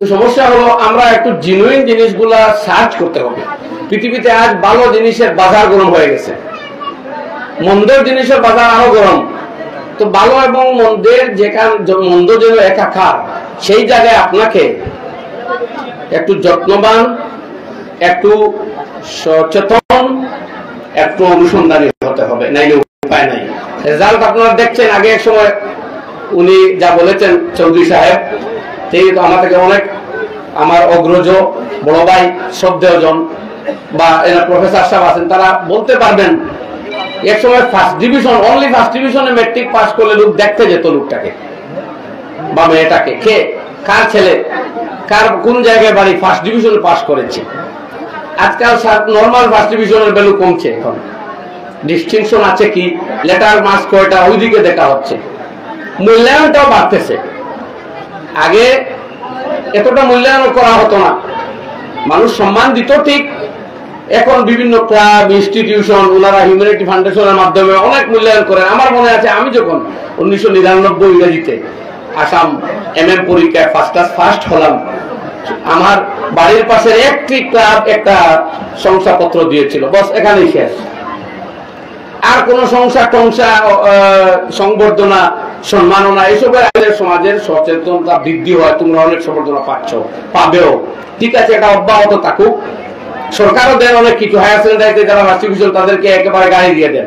সমস্যা হলো আমরা একটু জেনুইন জিনিসগুলা সার্চ করতে হবে। পৃথিবীতে আজ ভালো জিনিসের বাজার গরম হয়ে গেছে, মন্দের জিনিসের বাজার আরো গরম। তো ভালো এবং মন্দের যেখানে মন্দ যেন একাকার, সেই জায়গায় আপনাকে একটু যত্নবান, একটু সচেতন, একটু অনুসন্ধানী হতে হবে, নাইলে উপায় নাই। রেজাল্ট আপনারা দেখছেন। আগে এক সময় উনি যা বলেছেন চৌধুরী সাহেব, তিনি তো আমাদেরকে অনেক, আমার অগ্রজ বড় ভাই শ্রদ্ধেয়জন বা এরা প্রফেসর সাহেব আছেন, তারা বলতে পারবেন এক সময় ফার্স্ট ডিভিশন, অনলি ফার্স্ট ডিভিশনে ম্যাট্রিক পাস করলে লোক দেখতে যেত লোকটাকে বা মেয়েটাকে, কে কার ছেলে, কার কোন জায়গায় বাড়ি, ফার্স্ট ডিভিশনে পাস করেছে। আজকাল নর্মাল ফার্স্ট ডিভিশনের ভ্যালু কমছে, এখন ডিস্টিংশন আছে কি, লেটার মার্কস কয়টা, ওইদিকে দেখা হচ্ছে, মূল্যায়নটাও বাড়তেছে। আগে এতটা মূল্যায়ন করা হতো না, মানুষ সম্মান দিত ঠিক। এখন বিভিন্ন ক্লাব, ইনস্টিটিউশন, ওনারা হিউম্যানিটি ফাউন্ডেশনের মাধ্যমে অনেক মূল্যায়ন করেন। আমার মনে আছে আমি যখন 1999 ইংরেজিতে আসাম MM পরীক্ষায় ফার্স্ট হলাম, আমার বাড়ির পাশের একটি ক্লাব একটা শংসাপত্র দিয়েছিল, বস এখানেই শেষ। আর কোন টংসা সংবর্ধনা, সম্মাননা এসবের আমাদের সমাজের সচেতনতা বৃদ্ধি হয়। তোমরা অনেক সম্বর্ধনা পাচ্ছ, পাবেও, ঠিক আছে, এটা অব্যাহত থাকুক। সরকারও দেন অনেক কিছু, হায়ার সেকেন্ডারিতে যারা ফার্স্ট তাদেরকে একেবারে গাড়ি দিয়ে দেন।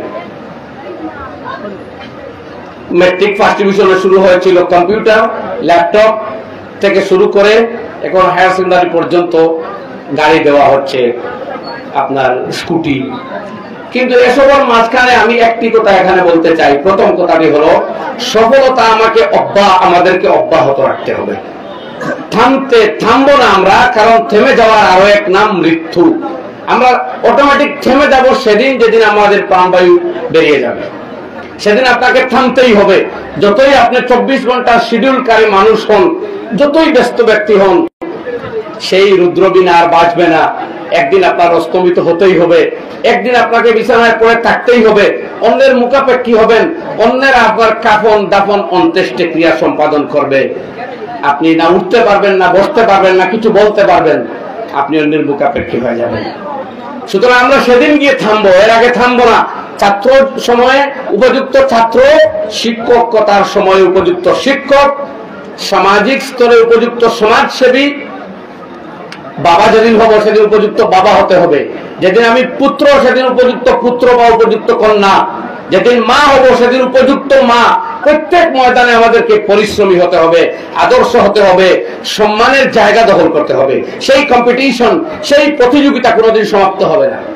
ম্যাট্রিক ফার্স্ট ডিভিশনে শুরু হয়েছিল কম্পিউটার, ল্যাপটপ থেকে শুরু করে এখন হায়ার সেকেন্ডারি পর্যন্ত গাড়ি দেওয়া হচ্ছে, আপনার স্কুটি। কিন্তু এসবের মাঝখানে আমি একটি কথা এখানে বলতে চাই। প্রথম কথাটি হলো, সফলতা আমাদেরকে অব্যাহত রাখতে হবে। থামবো না আমরা, কারণ থেমে যাওয়ার আরো এক নাম মৃত্যু। আমরা অটোমেটিক থেমে যাব সেদিন যেদিন আমাদের প্রাণবায়ু বেরিয়ে যাবে, সেদিন আপনাকে থামতেই হবে। যতই আপনি 24 ঘন্টার শিডিউলকারী মানুষ হন, যতই ব্যস্ত ব্যক্তি হন, সেই রুদ্রবীণা আর বাঁচবে না। একদিন আপনার অস্তমিত হতেই হবে, একদিন আপনাকে বিছানায় পড়ে থাকতেই হবে, অন্যের মুখাপেক্ষী হবেন, অন্যের আপনার কাফন দাফন অন্ত্যেষ্টি ক্রিয়া সম্পাদন করবে। আপনি না উঠতে পারবেন, না বসতে পারবেন, না কিছু বলতে পারবেন, আপনি অন্যের মুখাপেক্ষী হয়ে যাবেন। সুতরাং আমরা সেদিন গিয়ে থামবো, এর আগে থামবো না। ছাত্র সময়ে উপযুক্ত ছাত্র, শিক্ষকতার সময়ে উপযুক্ত শিক্ষক, সামাজিক স্তরে উপযুক্ত সমাজসেবী, বাবা যেদিন হব সেদিন উপযুক্ত বাবা হতে হবে, যেদিন আমি পুত্র সেদিন উপযুক্ত পুত্র বা উপযুক্ত কন্যা, যেদিন মা হব সেদিন উপযুক্ত মা। প্রত্যেক ময়দানে আমাদেরকে পরিশ্রমী হতে হবে, আদর্শ হতে হবে, সম্মানের জায়গা দখল করতে হবে। সেই কম্পিটিশন, সেই প্রতিযোগিতা কোনোদিন সমাপ্ত হবে না।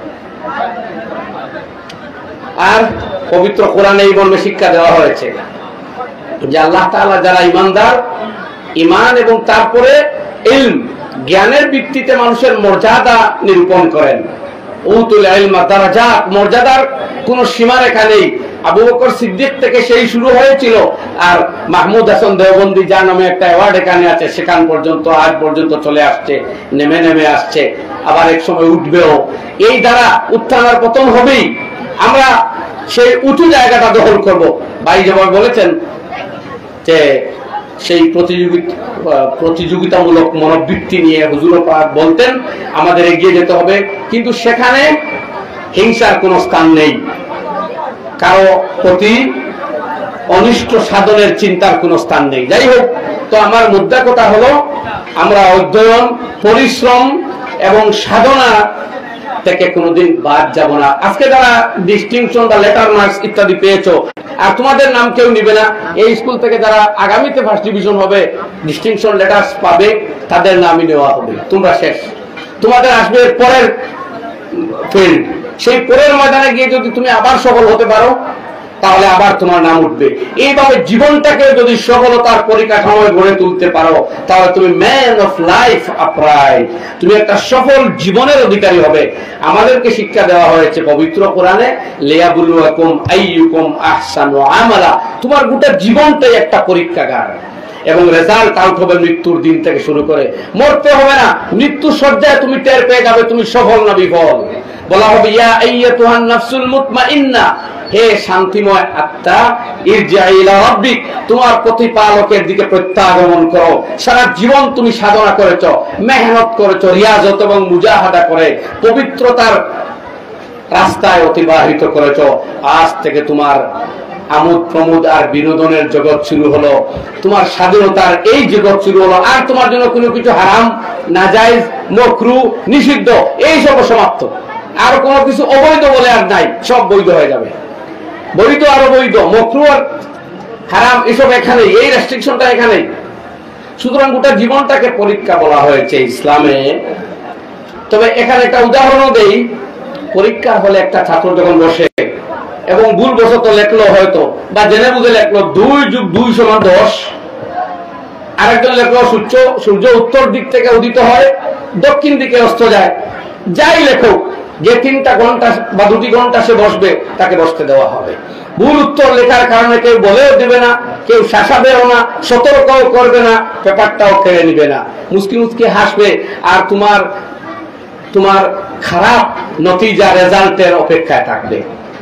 আর পবিত্র কোরআনে এই মর্মে শিক্ষা দেওয়া হয়েছে যে আল্লাহ তাআলা যারা ইমানদার, ইমান এবং তারপরে ইলম, জ্ঞানের ভিত্তিতে মানুষের মর্যাদা নিরূপণ করেন। উতুল ইলমা দারাজাত, মর্যাদার কোনো সীমারেখা নেই। আবু বকর সিদ্দিক থেকে সেই শুরু হয়েছিল, আর মাহমুদ হাসান দেওবন্দি যার নামে একটা অ্যাওয়ার্ড এখানে আছে, সেখান পর্যন্ত আজ পর্যন্ত চলে আসছে, নেমে নেমে আসছে, আবার এক সময় উঠবেও। এই দ্বারা উত্থান আর পতন হবেই। আমরা সেই উঁচু জায়গাটা দখল করব। ভাই যেভাবে বলেছেন যে সেই প্রতিযোগিতামূলক মনোবৃত্তি নিয়ে হুজুর পাক বলতেন আমাদের এগিয়ে যেতে হবে, কিন্তু সেখানে হিংসার কোনো স্থান নেই, কারো প্রতি অনিষ্ট সাধনের চিন্তার কোনো স্থান নেই। যাই হোক, তো আমার মুদ্রা কথা হলো, আমরা অধ্যয়ন, পরিশ্রম এবং সাধনা থেকে কোনোদিন বাদ যাব না। আজকে যারা ডিস্টিংশন বা লেটার মার্কস ইত্যাদি পেয়েছো, আর তোমাদের নাম কেউ নিবে না, এই স্কুল থেকে যারা আগামীতে ফার্স্ট ডিভিশন হবে, ডিস্টিংশন লেটার্স পাবে, তাদের নামই নেওয়া হবে। তোমরা শেষ, তোমাদের আসবে পরের ফিল্ড। সেই পরের ময়দানে গিয়ে যদি তুমি আবার সফল হতে পারো, তাহলে আবার তোমার নাম উঠবে। এইভাবে জীবনটাকে যদি সফলতার পরিকাঠামোয় গড়ে তুলতে পারো, তাহলে তুমি ম্যান অফ লাইফ আপরাইট, তুমি একটা সফল জীবনের অধিকারী হবে। আমাদেরকে শিক্ষা দেওয়া হয়েছে পবিত্র কোরআনে, লিয়াবলুয়াকুম আইয়ুকুম আহসানু আমালা। তোমার গোটা জীবনটাই একটা পরীক্ষাগার, এবং রেজাল্ট আউট হবে মৃত্যুর দিন থেকে শুরু করে। মরতে হবে না, মৃত্যু সজ্জায় তুমি টের পেয়ে যাবে তুমি সফল না বিফল। বলা হবে ইয়া আইয়াতুহান নাফসুল মুতমাইন্না, হে শান্তিময় আত্মা, ইরজিই ইলা রাব্বিক, তোমার প্রতিপালকের দিকে প্রত্যাগমন করো। সারা জীবন তুমি সাধনা করেছো, মেহনত করেছো, রিয়াজত এবং মুজাহাদা করে পবিত্রতার রাস্তায় অতিবাহিত করেছো। আজ থেকে তোমার আমোদ প্রমোদ আর বিনোদনের জগৎ শুরু হলো, তোমার স্বাধীনতার এই জগৎ শুরু হলো। আর তোমার জন্য কোনো কিছু হারাম, নাজায়েজ, মাকরুহ, নিষিদ্ধ এইসব সমাপ্ত। আর কোনো কিছু অবৈধ বলে আর নাই, সব বৈধ হয়ে যাবে। বৈধ আর অবৈধ, মাকরুহ আর হারাম এসব এখানে, এই রেস্ট্রিকশনটা এখানে। সুতরাং গোটা জীবনটাকে পরীক্ষা বলা হয়েছে ইসলামে। তবে এখানে একটা উদাহরণও দেই। পরীক্ষার হলে একটা ছাত্র যখন বসে এবং ভুলবশত লেখলো হয়তো, বা জেনে বুঝে লেখলো 2 + 2 = 10, আরেকজন লেখলো সূর্য উত্তর দিক থেকে উদিত হয়, দক্ষিণ দিকে অস্ত যায়। যাই লেখক, যে 3টা ঘন্টা বা 2টি ঘন্টা সে বসবে, তাকে বসতে দেওয়া হবে। ভুল উত্তর লেখার কারণে কেউ বলেও দেবে না, কেউ শাসাবেও না, সতর্কও করবে না, পেপারটাও কেড়ে নিবে না, মুস্কি মুস্কি হাসবে। আর তোমার খারাপ নতিজা, রেজাল্টের অপেক্ষায় থাকবে।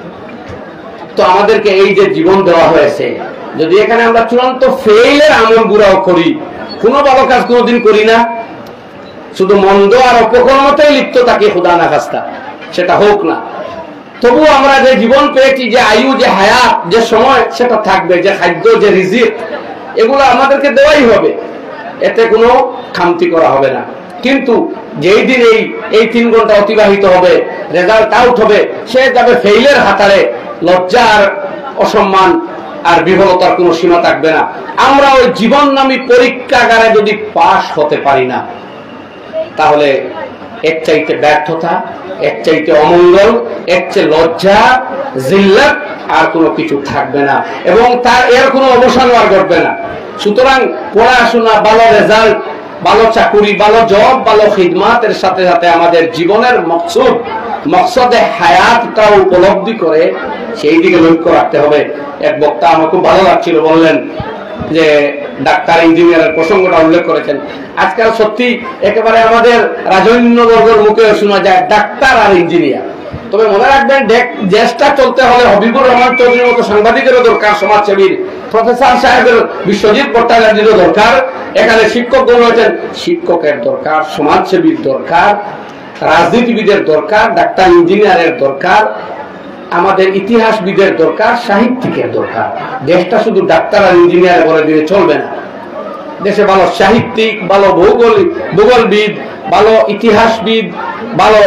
তো আমাদেরকে এই যে জীবন দেওয়া হয়েছে, যদি এখানে আমরা চূড়ান্ত ফেইলের আমল গুড়াও করি, কোনো ভালো কাজ কোনোদিন করি না, শুধু মন্দ আর অপকর্মতেই লিপ্ত থাকি, খুদা না খাস্তা সেটা হোক না, তবু আমরা যে জীবন পেয়েছি, যে আয়ু, যে হায়াত, যে সময়, সেটা থাকবে। যে খাদ্য, যে রিজিক, এগুলো আমাদেরকে দেওয়াই হবে, এতে কোনো খামতি করা হবে না। কিন্তু যেই দিন এই 3 ঘন্টা অতিবাহিত হবে, রেজাল্ট আউট হবে, সে যাবে ফেইলের হাতারে। লজ্জা আর অসম্মান আর বিফলতার কোনো সীমা থাকবে না। আমরা ওই জীবন নামী পরীক্ষাগারে যদি পাশ হতে পারি না, তাহলে এক চাইতে ব্যর্থতা, এক চাইতে অমঙ্গল, এক চেয়ে লজ্জা, জিল্লাত আর কোনো কিছু থাকবে না, এবং এর কোনো অবসান আর ঘটবে না। সুতরাং পড়াশোনা, ভালো রেজাল্ট, ভালো চাকুরি, ভালো জব, ভালো খিদমাতের সাথে সাথে আমাদের জীবনের মকসদে হায়াতটাও উপলব্ধি করে সেই দিকে লক্ষ্য রাখতে হবে। এক বক্তা আমার খুব ভালো লাগছিল, বললেন যে ডাক্তার, ইঞ্জিনিয়ারের প্রসঙ্গটা উল্লেখ করেছেন। আজকাল সত্যি একেবারে আমাদের রাজন্যবর্গের মুখে শোনা যায় ডাক্তার আর ইঞ্জিনিয়ার। তবে মনে রাখবেন, দেশটা চলতে হলে হবিবুর রহমান চৌধুরীর মতো সাংবাদিকেরও দরকার, সমাজসেবীর, প্রফেসর সাহেবের, বিশ্বজিৎ ভট্টাচার্যেরও দরকার। এখানে শিক্ষকগণ রয়েছেন, শিক্ষকের দরকার, সমাজসেবীর দরকার, রাজনীতিবিদের দরকার, ডাক্তার ইঞ্জিনিয়ারের দরকার, আমাদের ইতিহাসবিদের দরকার, সাহিত্যিকের দরকার। দেশটা শুধু ডাক্তার আর ইঞ্জিনিয়ার বলে দিলে চলবে না। দেশে ভালো সাহিত্যিক, ভালো ভূগোলবিদ, ভালো ইতিহাসবিদ, ভালো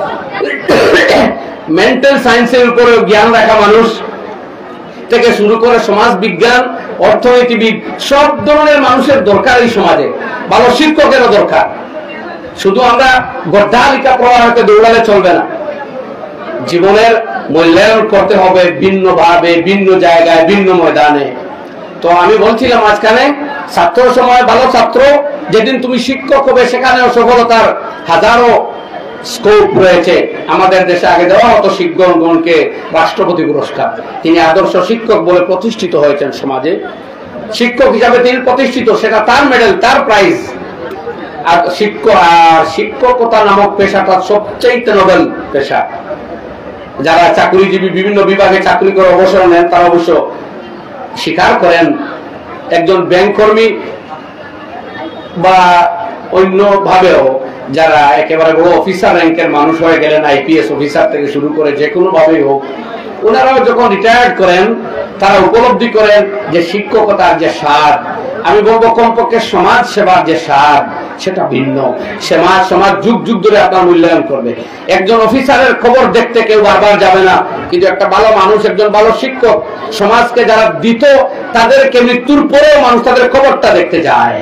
মেন্টাল সায়েন্সের উপরে জ্ঞান রাখা মানুষ থেকে শুরু করে সমাজ বিজ্ঞান, অর্থনীতিবিদ, সব ধরনের মানুষের দরকার এই সমাজে। ভালো শিক্ষকেরও দরকার। শুধু আমরা গড্ডালিকা প্রবাহকে দৌড়ালে চলবে না। জীবনের মূল্যায়ন করতে হবে ভিন্ন ভাবে, ভিন্ন জায়গায়, ভিন্ন ময়দানে। তো আমি বলছিলাম মাঝখানে, ছাত্র সময় ভালো ছাত্র, যেদিন তুমি শিক্ষক হবে সেখানেও সফলতার হাজারো স্কোপ রয়েছে। আমাদের দেশে আগে দেওয়া হতো শিক্ষকগণকে রাষ্ট্রপতি পুরস্কার। তিনি আদর্শ শিক্ষক বলে প্রতিষ্ঠিত হয়েছেন সমাজে। শিক্ষক হিসাবে তিনি প্রতিষ্ঠিত, সেটা তার মেডেল, তার প্রাইজ। আর শিক্ষকতা নামক পেশাটা সবচেয়ে নোবেল পেশা। যারা চাকরিজীবী, বিভিন্ন বিভাগে চাকরি করে অবসর নেন, তারা অবশ্য স্বীকার করেন। একজন ব্যাংক কর্মী বা অন্য ভাবেও যারা একেবারে বড় অফিসার র্যাঙ্কের মানুষ হয়ে গেলেন, আইপিএস অফিসার থেকে শুরু করে যে কোনো ভাবেই হোক, ওনারাও যখন রিটায়ার্ড করেন, তারা উপলব্ধি করেন যে শিক্ষকতার যে স্বাদ, আমি বলবো কমপক্ষে সমাজ সেবার যে স্বাদ, সেটা ভিন্ন। সমাজ যুগ যুগ ধরে আপনার মূল্যায়ন করবে। একজন অফিসারের খবর দেখতে কেউ বারবার যাবে না, কিন্তু একটা ভালো মানুষ, একজন ভালো শিক্ষক, সমাজকে যারা দিত তাদেরকে মৃত্যুর পরেও মানুষ তাদের খবরটা দেখতে যায়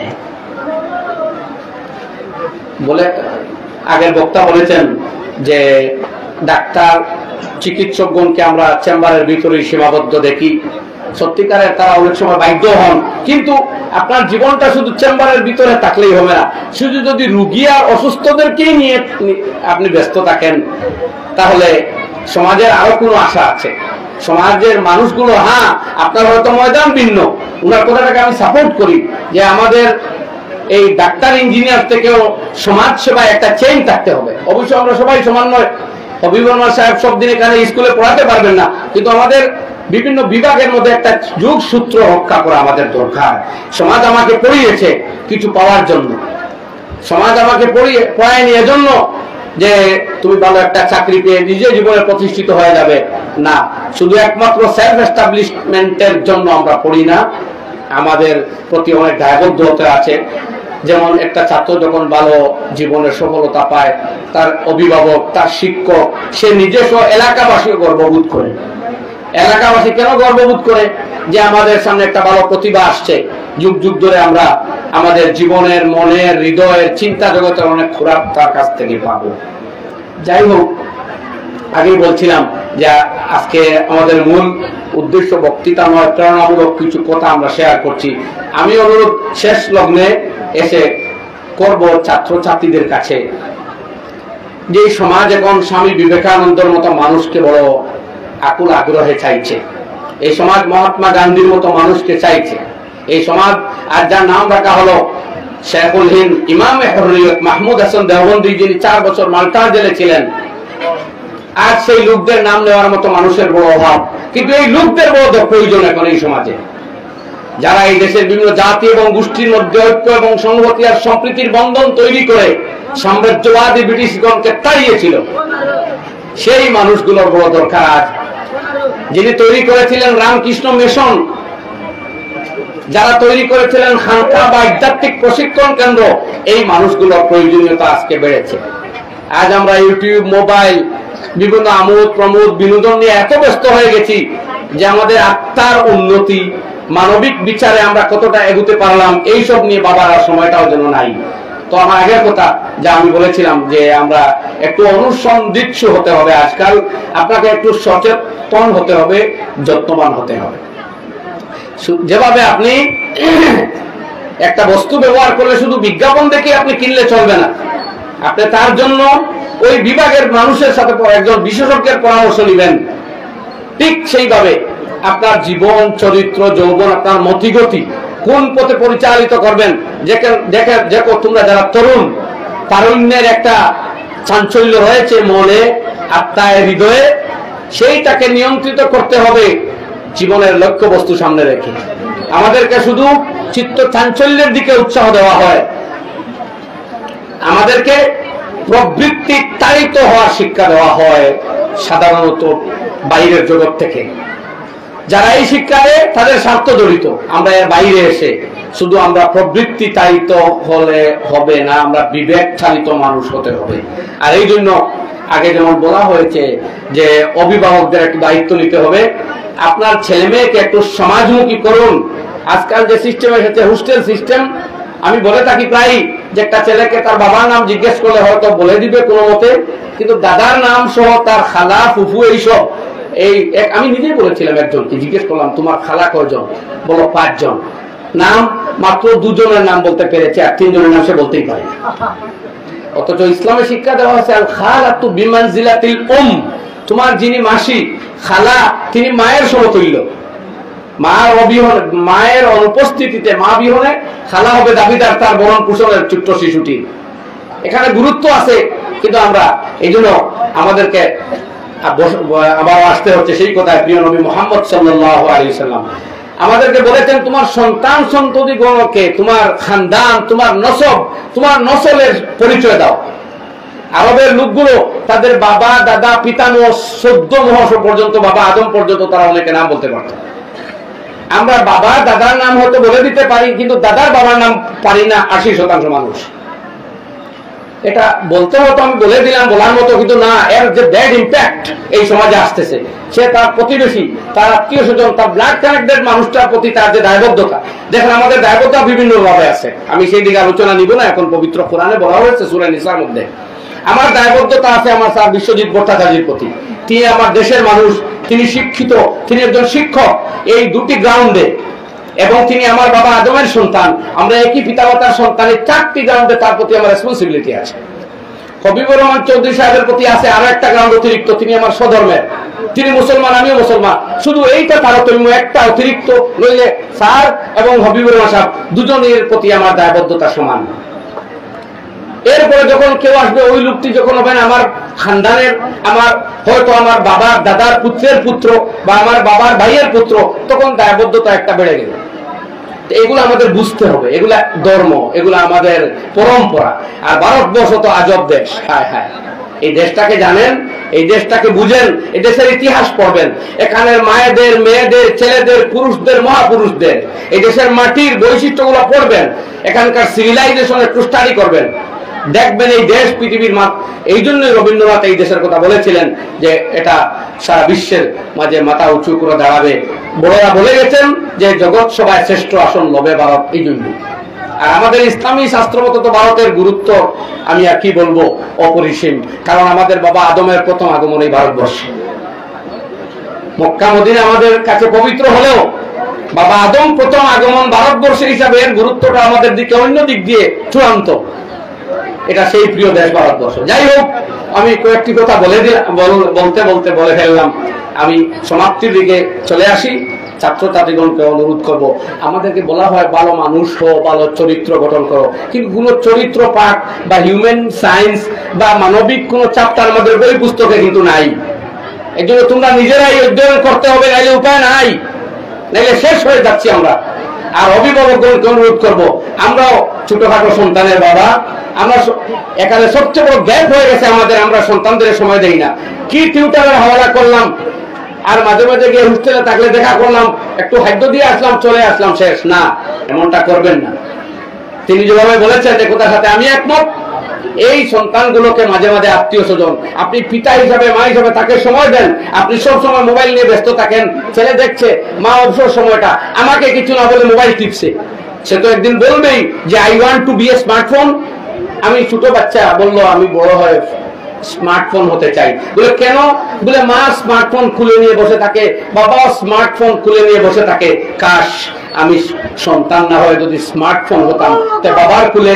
বলে আগের বক্তা বলেছেন যে ডাক্তার, চিকিৎসকগণকে আমরা চেম্বারের ভিতরেই সীমাবদ্ধ দেখি। সত্যিকারের তারা অনেক সময় বাধ্য হন, কিন্তু আপনার জীবনটা শুধু চেম্বারের ভিতরে থাকলেই হবে না। শুধু যদি রুগী আর অসুস্থদেরকেই নিয়ে আপনি ব্যস্ত থাকেন, তাহলে সমাজের আরো কোনো আশা আছে। সমাজের মানুষগুলো, হ্যাঁ আপনার হয়তো ময়দান ভিন্ন, ওনার কথাটাকে আমি সাপোর্ট করি যে আমাদের এই ডাক্তার ইঞ্জিনিয়ার থেকেও সমাজ সেবায় একটা চেইন থাকতে হবে। অবশ্যই আমরা সবাই সমান নয়, হবিবুর রহমান সাহেব সব দিন এখানে স্কুলে পড়াতে পারবেন না, কিন্তু আমাদের বিভিন্ন বিভাগের মধ্যে একটা যোগসূত্র রক্ষা করা আমাদের দরকার। সমাজ আমাকে পড়িয়েছে কিছু পাওয়ার জন্য, সমাজ আমাকে পড়ায়নি এজন্য যে তুমি ভালো একটা চাকরি পেয়ে নিজে জীবনে প্রতিষ্ঠিত হয়ে যাবে না। শুধু একমাত্র সেলফ এস্টাবলিশমেন্টের জন্য আমরা পড়ি না, আমাদের প্রতি অনেক দায়বদ্ধতা আছে। যেমন একটা ছাত্র যখন ভালো জীবনের সফলতা পায়, তার অভিভাবক, তার শিক্ষক, সে নিজস্ব এলাকাবাসীও গর্ববোধ করে। এলাকাবাসী কেন গর্ববোধ করে? যে আমাদের সামনে একটা ভালো প্রতিভা আসছে, যুগ যুগ ধরে আমরা আমাদের জীবনের, মনের, হৃদয়ের, চিন্তা জগতের অনেক খোরাক তার কাছ থেকে পাবো। যাই হোক, আগেই বলছিলাম যে আজকে আমাদের মূল উদ্দেশ্য বক্তৃতা নয়, প্রেরণামূলক কিছু কথা আমরা শেয়ার করছি। আমি অনুরোধ শেষ লগ্নে এসে করব ছাত্রছাত্রীদের কাছে, যে সমাজ এখন স্বামী বিবেকানন্দের মতো মানুষকে বড় আকুল আগ্রহে চাইছে, এই সমাজ মহাত্মা গান্ধীর মতো মানুষকে চাইছে। এই সমাজ আর যার নাম রাখা হলো শেখুল হিন্দ ইমামে হুররিয়ত মাহমুদ হাসান দেওবন্দি, যিনি 4 বছর মাল্টা জেলে ছিলেন, আজ সেই লোকদের নাম নেওয়ার মতো মানুষের বড় অভাব। কিন্তু এই লোকদের বড় প্রয়োজন এখন এই সমাজে, যারা এই দেশের বিভিন্ন জাতি এবং গোষ্ঠীর মধ্যে ঐক্য এবং সংহতি আর সম্প্রীতির বন্ধন তৈরি করে সাম্রাজ্যবাদী ব্রিটিশগণকে তাড়িয়েছিল। সেই মানুষগুলোর বড় দরকার আজ। যিনি তৈরি করেছিলেন রামকৃষ্ণ মিশন, যারা তৈরি করেছিলেন খানকা বা আধ্যাত্মিক প্রশিক্ষণ কেন্দ্র, এই মানুষগুলোর প্রয়োজনীয়তা আজকে বেড়েছে। আজ আমরা ইউটিউব, মোবাইল, বিভিন্ন আমোদ প্রমোদ, বিনোদন নিয়ে এত ব্যস্ত হয়ে গেছি যে আমাদের আত্মার উন্নতি, মানবিক বিচারে আমরা কতটা এগোতে পারলাম, এইসব নিয়ে বাবার আর সময়টাও যেন নাই। তো আমার আগের কথা যা আমি বলেছিলাম যে আমরা একটু অনুসন্ধিৎসু হতে হবে। আজকাল আপনাকে একটু সচেতন হতে হবে, যত্নবান হতে হবে। যেভাবে আপনি একটা বস্তু ব্যবহার করলে শুধু বিজ্ঞাপন দেখে আপনি কিনলে চলবে না, আপনি তার জন্য ওই বিভাগের মানুষের সাথে একজন বিশেষজ্ঞের পরামর্শ নেবেন। ঠিক সেইভাবে আপনার জীবন, চরিত্র, যৌবন, আপনার মতিগতি কোন পথে পরিচালিত করবেন। দেখো তোমরা যারা তরুণ, তারুণ্যের একটা চাঞ্চল্য রয়েছে মনে, আত্মায়, হৃদয়ে, সেইটাকে নিয়ন্ত্রিত করতে হবে জীবনের লক্ষ্য বস্তু সামনে রেখে। আমাদেরকে শুধু চিত্ত চাঞ্চল্যের দিকে উৎসাহ দেওয়া হয়, আমাদেরকে প্রবৃত্তি তাড়িত হওয়ার শিক্ষা দেওয়া হয় সাধারণত বাইরের জগৎ থেকে। যারা এই শিক্ষায় তাদের স্বার্থ জড়িত, আমরা এর বাইরে এসে শুধু আমরা প্রবৃত্তি তাড়িত হলে হবে না, আমরা বিবেক চালিত মানুষ হতে হবে। আর এই জন্য আগে যেমন বলা হয়েছে যে অভিভাবকদের একটু দায়িত্ব নিতে হবে, আপনার ছেলে মেয়েকে একটু সমাজমুখী করুন। আজকাল যে সিস্টেম এসেছে, হোস্টেল সিস্টেম, আমি বলে থাকি প্রায় যে একটা ছেলেকে তার বাবার নাম জিজ্ঞেস করলে হয়তো বলে দিবে কোনো মতে, কিন্তু দাদার নাম সহ তার খালা, ফুফু, এইসব, এই আমি নিজেই বলেছিলাম, একজনকে জিজ্ঞেস করলাম তোমার খালা কয়জন, বলো 5 জন, নাম মাত্র 2 জনের নাম বলতে পেরেছে, আর 3 জনের নাম সে বলতেই পারে। অথচ ইসলামে শিক্ষা দেওয়া হয়েছে আল খালাতু বিমানজিলাতিল তোমার যিনি মাসি, খালা, তিনি মায়ের সমতুল্য। মায়ের অনুপস্থিতিতে, মা বিহনে খালা হবে দাবিদার তার ভরণ পোষণের ছোট্ট শিশুটি। এখানে গুরুত্ব আছে, কিন্তু আমরা এই জন্য আমাদেরকে আবার আসতে হচ্ছে সেই কথায়। প্রিয় নবী মুহাম্মদ সাল্লাল্লাহু আলাইহি সাল্লাম আমাদেরকে বলেছেন তোমার সন্তান সন্ততি গণকে, তোমার খানদান, তোমার নসব, তোমার নসলের পরিচয় দাও। আরবের লোকগুলো তাদের বাবা, দাদা, পিতামহ, 14 মহাশ পর্যন্ত, বাবা আদম পর্যন্ত তারা অনেকে নাম বলতে পারত। আমরা বাবা দাদার নাম হয়তো বলে দিতে পারি, কিন্তু দাদার বাবার নাম পারি না 80% মানুষ। এটা বলতে হতো, আমি বলে দিলাম বলার মতো, কিন্তু না, এর যে ব্যাড ইম্প্যাক্ট এই সমাজে আসতেছে, সে তার প্রতিবেশী, তার আত্মীয় স্বজন, তার ব্লাড কানেক্টেড মানুষটার প্রতি তার যে দায়বদ্ধতা, দেখেন আমাদের দায়বদ্ধতা বিভিন্ন ভাবে আছে। আমি সেই দিকে আলোচনা নিব না, এখন পবিত্র কোরআনে বলা হয়েছে সূরা নিসার মধ্যে আমার দায়বদ্ধতা আছে আমার স্যার বিশ্বজিৎ ভট্টাচার্যের প্রতি। তিনি আমার দেশের মানুষ, তিনি শিক্ষিত, তিনি একজন শিক্ষক, এই দুটি গ্রাউন্ডে, এবং তিনি আমার বাবা আদমের সন্তান, আমরা একই পিতামাতার সন্তানের 4টি গ্রাউন্ডে তার প্রতি আমার রেসপন্সিবিলিটি আছে। হবিবুর রহমান চৌধুরী সাহেবের প্রতি আছে আরো একটা গ্রাউন্ড অতিরিক্ত, তিনি আমার সধর্মের, তিনি মুসলমান, আমিও মুসলমান, শুধু এইটা তারতম্য, একটা অতিরিক্ত, নইলে স্যার এবং হবিবুর রহমান সাহেব দুজনের প্রতি আমার দায়বদ্ধতা সমান। এরপরে যখন কেউ আসবে, ওই লোকটি যখন হবেন আমার খানদানের, আমার হয়তো আমার বাবার দাদার পুত্রের পুত্র বা আমার বাবার ভাইয়ের পুত্র, তখন দায়বদ্ধতা একটা বেড়ে গেল। এগুলো আমাদের বুঝতে হবে, এগুলা ধর্ম, এগুলো আমাদের পরম্পরা। আর ভারতবর্ষ তো আজব দেশ। হায় হায়, এই দেশটাকে জানেন, এই দেশটাকে বুঝেন, এই দেশের ইতিহাস পড়বেন, এখানের মায়েদের, মেয়েদের, ছেলেদের, পুরুষদের, মহাপুরুষদের, এই দেশের মাটির বৈশিষ্ট্যগুলো পড়বেন, এখানকার সিভিলাইজেশনের একটু স্টাডি করবেন, দেখবেন এই দেশ পৃথিবীর এই জন্যই রবীন্দ্রনাথ এই দেশের কথা বলেছিলেন যে এটা সারা বিশ্বের মাঝে মাথা উঁচু করে দাঁড়াবে। বড়রা বলে গেছেন যে জগৎ সভায় শ্রেষ্ঠ আসন লবে ভারত, এই জন্য। আর আমাদের ইসলামী শাস্ত্র মতো তো ভারতের গুরুত্ব আমি আর কি বলবো, অপরিসীম। কারণ আমাদের বাবা আদমের প্রথম আগমন এই ভারতবর্ষে। মক্কা মদিনা আমাদের কাছে পবিত্র হলেও বাবা আদম প্রথম আগমন ভারতবর্ষে হিসাবে এর গুরুত্বটা আমাদের দিকে অন্য দিক দিয়ে চূড়ান্ত। এটা সেই প্রিয় দেশ ভারতবর্ষ। যাই হোক, আমি কয়েকটি কথা বলতে বলে ফেললাম। আমি সমাপ্তির দিকে চলে আসি। ছাত্রছাত্রীগণকে অনুরোধ করব, আমাদেরকে বলা হয় ভালো মানুষ হো, ভালো চরিত্র গঠন করো, কিন্তু কোনো চরিত্র পাঠ বা হিউম্যান সায়েন্স বা মানবিক কোনো চ্যাপ্টার আমাদের বই পুস্তকে কিন্তু নাই। এই জন্য তোমরা নিজেরাই অধ্যয়ন করতে হবে, নাইলে উপায় নাই, নাইলে শেষ হয়ে যাচ্ছি আমরা। আর অভিভাবকগণকে অনুরোধ করবো, আমরাও ছোটখাটো সন্তানের বাবা, আমরা এখানে সবচেয়ে বড় গ্যাপ হয়ে গেছে আমাদের, আমরা সন্তানদের সময় দেই না। কি টিউটারের হাওয়ালা করলাম, আর মাঝে মাঝে গিয়ে হোস্টেলে থাকলে দেখা করলাম, একটু খাদ্য দিয়ে আসলাম, চলে আসলাম, শেষ না। এমনটা করবেন না। তিনি যেভাবে বলেছেন একতার সাথে আমি একমত। এই সন্তানগুলোকে মাঝে মাঝে আত্মীয় স্বজন, আপনি পিতা হিসাবে, মা হিসাবে তাকে সময় দেন। আপনি সব সময় মোবাইল নিয়ে ব্যস্ত থাকেন, ছেলে দেখছে, মা অবসর সময়টা আমাকে কিছু না বলে মোবাইল টিপছে, সে তো একদিন বলবেই যে I want to be a smartphone. আমি ছোট বাচ্চা বললো আমি বড় হয়ে স্মার্টফোন হতে চাই। বলে কেন? বলে মা স্মার্টফোন খুলে নিয়ে বসে থাকে, বাবা স্মার্টফোন খুলে নিয়ে বসে থাকে। কাশ আমি সন্তান না হয়ে যদি স্মার্টফোন হতাম, বাবার কুলে,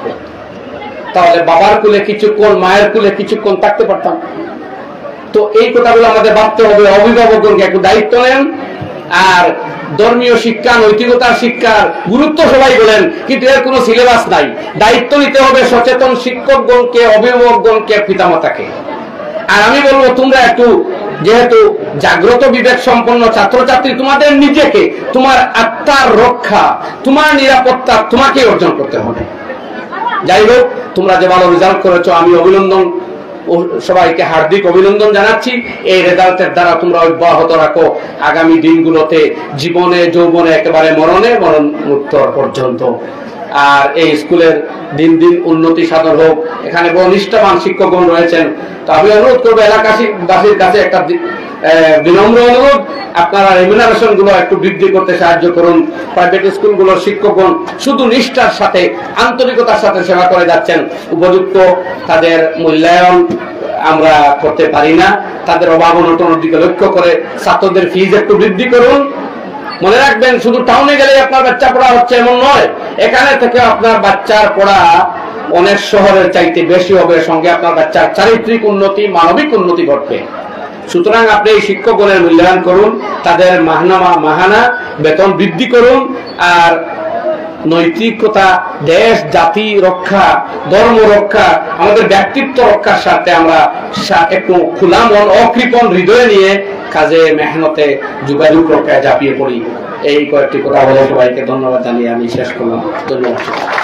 তাহলে বাবার কুলে কিছুক্ষণ, মায়ের কুলে কিছুক্ষণ থাকতে পারতাম। তো এই কথাগুলো আমাদের ভাবতে হবে। অভিভাবকগণকে একটু দায়িত্ব নেন। আর ধর্মীয় শিক্ষা, নৈতিকতার শিক্ষার গুরুত্ব সবাই বলেন, কিন্তু এর কোনো সিলেবাস নাই। দায়িত্ব নিতে হবে সচেতন শিক্ষকগণকে, অভিভাবকগণকে, পিতামাতাকে। আর আমি বলবো তোমরা একটু, যেহেতু জাগ্রত বিবেক সম্পন্ন ছাত্রছাত্রী, তোমাদের নিজেকে, তোমার আত্মার রক্ষা, তোমার নিরাপত্তা তোমাকে অর্জন করতে হবে। যাই হোক, তোমরা যে ভালো রেজাল্ট করেছো, আমি অভিনন্দন, সবাইকে হার্দিক অভিনন্দন জানাচ্ছি। এই রেজাল্টের দ্বারা তোমরা অব্যাহত রাখো আগামী দিনগুলোতে, জীবনে, যৌবনে, একেবারে মরণে মরণ উত্তর পর্যন্ত। আর এই স্কুলের দিন দিন উন্নতি সাধন হোক। এখানে বহু নিষ্ঠাবান শিক্ষকগণ রয়েছেন। তো আমি অনুরোধ করবো এলাকাবাসীর কাছে একটা বিনম্র অনুরোধ, আপনারা রেমুনারেশন গুলো একটু বৃদ্ধি করতে সাহায্য করুন। প্রাইভেট স্কুলগুলোর শিক্ষকগণ শুধু নিষ্ঠার সাথে, আন্তরিকতার সাথে সেবা করে যাচ্ছেন, উপযুক্ত তাদের মূল্যায়ন আমরা করতে পারি না। তাদের অভাব অনটনের দিকে লক্ষ্য করে ছাত্রদের ফিজ একটু বৃদ্ধি করুন। মনে রাখবেন, শুধু টাউনে গেলে আপনার বাচ্চা পড়া হচ্ছে এমন নয়, এখানে থেকে আপনার বাচ্চার পড়া অনেক শহরের চাইতে বেশি হবে। সঙ্গে আপনার বাচ্চার চারিত্রিক উন্নতি, মানবিক উন্নতি ঘটবে। সুতরাং আপনি এই শিক্ষকগণের মূল্যায়ন করুন, তাদের মাহানা বেতন বৃদ্ধি করুন। আর নৈতিকতা, দেশ জাতি রক্ষা, ধর্ম রক্ষা, আমাদের ব্যক্তিত্ব রক্ষার সাথে আমরা একটু খোলা মন, অকৃপণ হৃদয় নিয়ে কাজে, মেহনতে, যোগাযোগ রক্ষায় ঝাঁপিয়ে পড়ি। এই কয়েকটি কথা বলে সবাইকে ধন্যবাদ জানিয়ে আমি শেষ করলাম। ধন্যবাদ।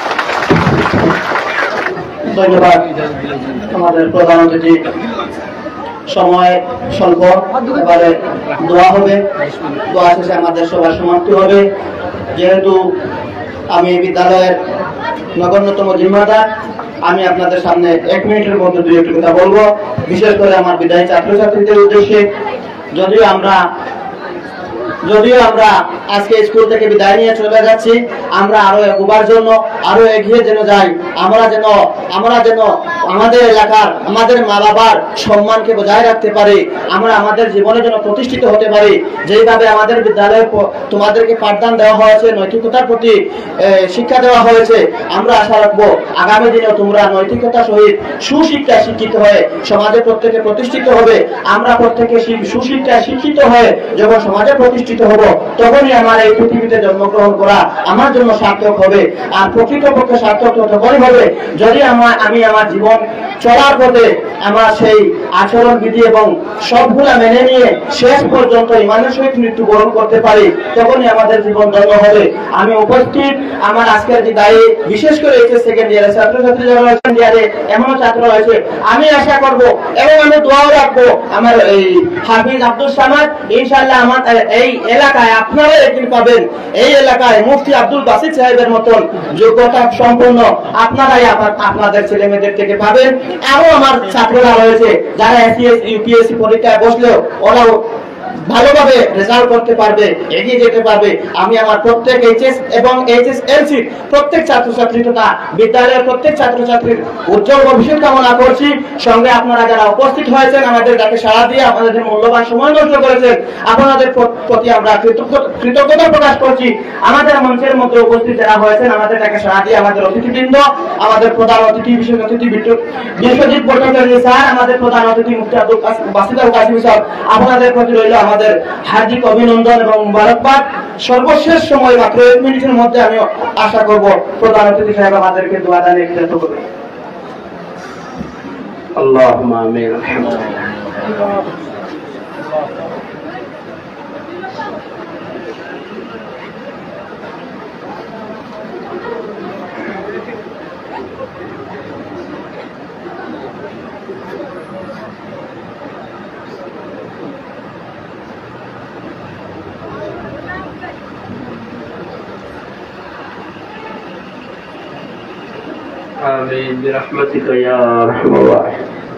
ধন্যবাদ আমাদের প্রধান অতিথি। সময় স্বল্প, এবারে দোয়া হবে, দোয়া শেষে আমাদের সবার সমাপ্তি হবে। যেহেতু আমি বিদ্যালয়ের নগণ্যতম জিম্মাদার, আমি আপনাদের সামনে 1 মিনিটের মধ্যে 2-1 কথা বলবো, বিশেষ করে আমার বিদায়ী ছাত্রছাত্রীদের উদ্দেশ্যে। যদিও আমরা আজকে স্কুল থেকে বিদায় নিয়ে চলে যাচ্ছি, আমরা আরো এগোবার জন্য, আরো এগিয়ে যেন যাই, আমরা যেন আমাদের এলাকার আমাদের মা বাবার সম্মানকে বজায় রাখতে পারি, আমরা আমাদের জীবনের জন্য প্রতিষ্ঠিত হতে পারি। যেইভাবে আমাদের বিদ্যালয়ে তোমাদেরকে পাঠদান দেওয়া হয়েছে, নৈতিকতার প্রতি শিক্ষা দেওয়া হয়েছে, আমরা আশা রাখবো আগামী দিনেও তোমরা নৈতিকতার সহিত সুশিক্ষায় শিক্ষিত হয়ে সমাজে প্রত্যেকে প্রতিষ্ঠিত হবে। আমরা প্রত্যেকে সুশিক্ষায় শিক্ষিত হয়ে যখন সমাজে প্রতিষ্ঠিত হব, তখনই আমার এই পৃথিবীতে জন্মগ্রহণ করা আমার জন্য সার্থক হবে। আর প্রকৃতপক্ষে সার্থক তখনই হবে যদি আমি আমার জীবন চলার পথে আমার সেই আচরণ বিধি এবং সবগুলা মেনে নিয়ে শেষ পর্যন্ত ইমানের সহিত মৃত্যুবরণ করতে পারি, তখনই আমাদের জীবন ধন্য হবে। আমি উপস্থিত আমার আজকের যে দায়ী, বিশেষ করে এইচএস সেকেন্ড ইয়ারের ছাত্রছাত্রী যারা সেকেন্ড ইয়ারে এমনও ছাত্র রয়েছে, আমি আশা করব এবং আমি দোয়াও রাখবো আমার এই হাফিজ আব্দুল সামাদ ইনশাআল্লাহ আমার এই এলাকায় আপনারা একদিন পাবেন, এই এলাকায় মুফতি আব্দুল বাসিত সাহেবের মতন যোগ্যতা সম্পন্ন আপনারাই আপনাদের ছেলে মেয়েদের থেকে পাবেন। আরো আমার ছাত্ররা রয়েছে যারা এসএস ইউপিএসসি পরীক্ষায় বসলেও ওরাও ভালোভাবে রেজাল্ট করতে পারবে, এগিয়ে যেতে পারবে। আমি আমার প্রত্যেক এইচএস এবং এইচএসএলসি প্রত্যেক ছাত্রছাত্রী তথা বিদ্যালয়ের প্রত্যেক ছাত্রছাত্রীর উজ্জ্বল ভবিষ্যৎ কামনা করছি। সঙ্গে আপনারা যারা উপস্থিত হয়েছেন, আমাদের ডাকে সাড়া দিয়ে আপনাদের মূল্যবান সময় নষ্ট করেছেন, আপনাদের প্রতি আমরা কৃতজ্ঞতা প্রকাশ করছি। আমাদের মঞ্চের মধ্যে উপস্থিত যারা হয়েছেন, আমাদের ডাকে সাড়া দিয়ে আমাদের অতিথিবৃন্দ, আমাদের প্রধান অতিথি বিশেষ অতিথি বিশ্বজিৎ ভট্টাচার্য স্যার, আমাদের প্রধান অতিথি মুফতি আব্দুল বাসিত কাসিম স্যার, আপনাদের প্রতি রইল আমাদের হার্দিক অভিনন্দন এবং মুবারকবাদ। সর্বশেষ সময় মাত্র 1 মিনিটের মধ্যে আমি আশা করব প্রধান অতিথি সাহেব আমাদেরকে দোয়া দানে কৃতজ্ঞ করবে। আল্লাহুম্মা আমিন। আলহামদুলিল্লাহ। آمين برحمتك يا أرحم الراحمين.